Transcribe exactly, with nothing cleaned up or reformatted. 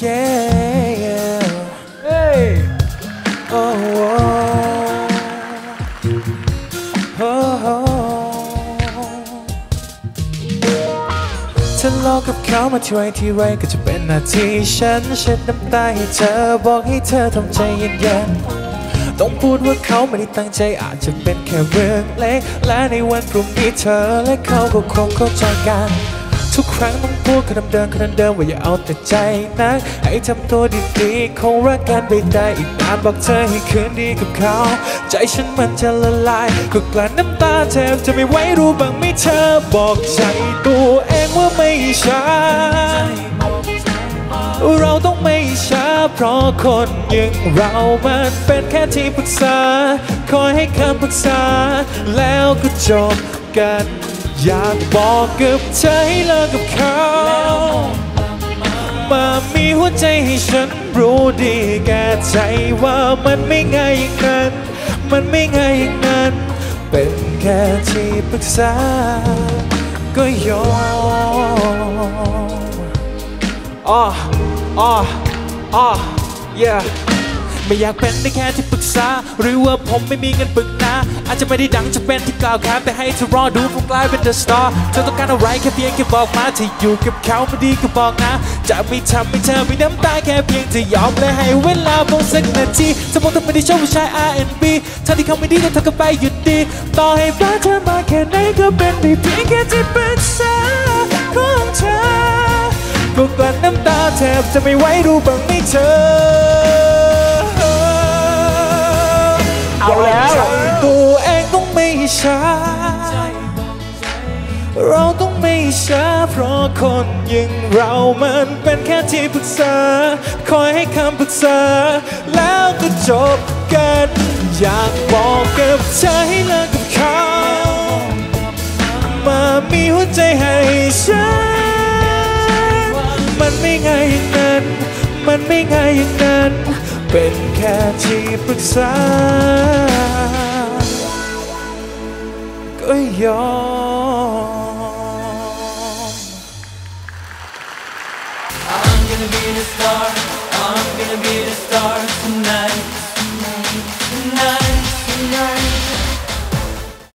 yeah, yeah. Hey. Oh, oh, oh, oh. ทะเลาะกับเขามาที่ไรที่ไรก็จะเป็นหน้าที่ฉันเช็ดน้ำตาให้เธอบอกให้เธอทำใจเย็นๆต้องพูดว่าเขาไม่ได้ตั้งใจอาจจะเป็นแค่เรื่องเล็กและในวันพรุ่งนี้เธอและเขาก็คงเข้าใจกันทุกครั้งต้องพูดคำเดิมคำเดิมว่าอย่าเอาแต่ใจนักให้ทำตัวดีๆคงรักกันไปได้อีกนานบอกเธอให้คืนดีกับเขาใจฉันมันจะละลายก็กลั่นน้ำตาแทบจะไม่ไหวรู้บ้างไหมเธอบอกใจตัวเองว่าไม่ช้าเราต้องไม่ช้าเพราะคนอย่างเรามันเป็นแค่ที่ปรึกษาคอยให้คำปรึกษาแล้วก็จบกันอยากบอกกับเธอให้เลิกกับเขามามีหัวใจให้ฉันรู้ดีแก่ใจว่ามันไม่ง่ายอย่างนั้นมันไม่ง่ายอย่างนั้นเป็นแค่ที่ปรึกษาก็ยอมอ๋ออ๋ออ๋อ yeah ไม่อยากเป็นได้แค่ที่ปรึกษาหรือว่าผมไม่มีเงินปรึกนะอาจจะไม่ได้ดังจะเป็นที่กล่าวขานแต่ให้เธอรอดูผมกลายเป็น The Star เธอต้องการอะไรแค่เพียงแค่บอกมาที่อยู่กับเขาไม่ดีก็บอกนะจะไม่ทำให้เธอมีน้ำตาแค่เพียงจะยอมและให้เวลาผมสักนาทีสมมติเธอไม่ได้ชอบผู้ชาย อาร์ แอนด์ บี ถ้าที่เขาไม่ดีก็เธอก็ไปหยุดดีต่อให้รักเธอมาแค่ไหนก็เป็นได้เพียงแค่ที่ปรึกษาของเธอก็กลั้นน้ำตาแทบจะไม่ไหวรู้บ้างไหมเธอเอาแล้วตัวเองต้องไม่ช้าเราต้องไม่ช้าเพราะคนอย่างเรามันเป็นแค่ที่ปรึกษาคอยให้คำปรึกษาแล้วก็จบกันอยากบอกกับเธอให้เลิกกับเขามามีหัวใจให้ฉันมันไม่ง่ายอย่างนั้นมันไม่ง่ายอย่างนั้นเป็นแค่ที่ปรึกษาก็ยอม I'm gonna be the star I'm gonna be the star tonight